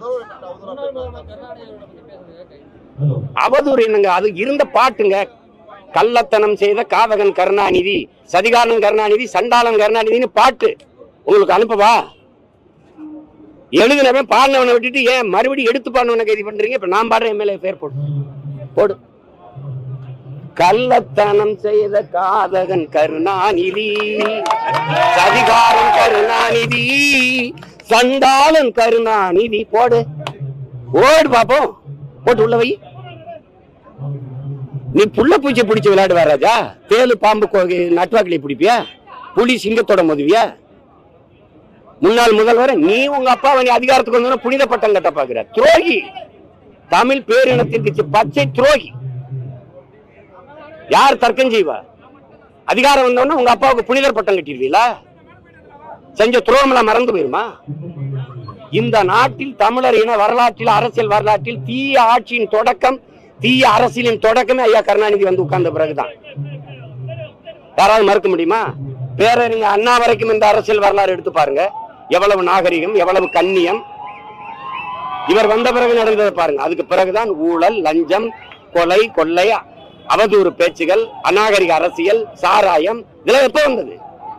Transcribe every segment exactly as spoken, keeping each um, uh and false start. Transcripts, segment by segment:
அவதூறு என்னங்க? அது இருந்த பாட்டுங்க. கள்ளத்தனம் செய்த காதகன் கருணாநிதி, சதிகாரன் கருணாநிதி, சண்டாளன் கருணாநிதினு பாட்டு உங்களுக்கு அனுப்பவா? எழுதினவன் பாடினவனை விட்டுட்டு ஏன் மறுபடியும் எடுத்து பாடினவனை கைது பண்றீங்க? இப்ப நான் பாடுற எம்எல்ஏ பேர் போடு போடு. கள்ளத்தனம் செய்த காதகன் கருணாநிதி, சதிகாரன் கருணாநிதி, சண்டாளன் கருணாநிதி போடு ஓடு பாப்போம். போட்டு உள்ள வை. நீ புள்ள பூச்சி பிடிச்சு விளையாடுவா ராஜா? தேலு பாம்பு நட்டுவாக்கிலே பிடிப்பியா? புலி சிங்கத்தோட மோதுவியா? முன்னாள் முதல்வர் நீ உங்க அப்பாவை நீ அதிகாரத்துக்கு வந்து புனித பட்டம் கட்ட பாக்குற துரோகி. தமிழ் பேரினத்திற்கு பச்சை துரோகி. யார் தர்க்கம் செய்வா? அதிகாரம் வந்தோன்னா உங்க அப்பாவுக்கு புனிதர் பட்டம் கட்டிடுவீங்களா? செஞ்ச துரோகம் எல்லாம் மறந்து போயிருமா? இந்த நாட்டில் தமிழர் இன வரலாற்றில், அரசியல் வரலாற்றில் தீய ஆட்சியின் தொடக்கம், தீய அரசியலின் தொடக்கமே ஐயா கருணாநிதி வந்து உட்கார்ந்த பிறகுதான். யாராவது மறுக்க முடியுமா? பேரறிஞர் அண்ணா வரைக்கும் இந்த அரசியல் வரலாறு எடுத்து பாருங்க. எவ்வளவு நாகரிகம், எவ்வளவு கண்ணியம். இவர் வந்த பிறகு நடந்ததை பாருங்க. அதுக்கு பிறகுதான் ஊழல், லஞ்சம், கொலை, கொள்ளை, அவதூறு பேச்சுகள், அநாகரிக அரசியல், சாராயம், இதெல்லாம் எப்ப வந்தது?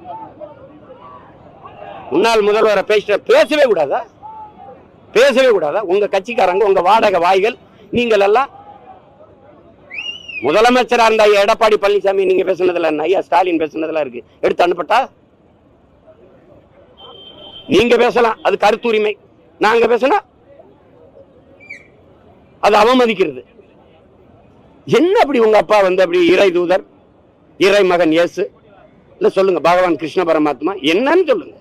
முன்னாள் முதல்வரை பேச பேசவே கூடாதா? பேசவே கூடாதா? உங்க கட்சிக்காரங்க, உங்க வாடகை வாய்கள், நீங்கள் எல்லாம் முதலமைச்சரா இருந்த எடப்பாடி பழனிசாமி நீங்க பேசுனதுல என்ன? ஐயா ஸ்டாலின் பேசுனதுல இருக்கு, எடுத்து அனுப்பட்டா? நீங்க பேசலாம், அது கருத்துரிமை. நாங்க பேசினா அது அவமதிக்கிறது. என்ன அப்படி உங்க அப்பா வந்து அப்படி இறை தூதர், இறை மகன் இயேசு இல்ல சொல்லுங்க, பகவான் கிருஷ்ண பரமாத்மா என்னன்னு சொல்லுங்க.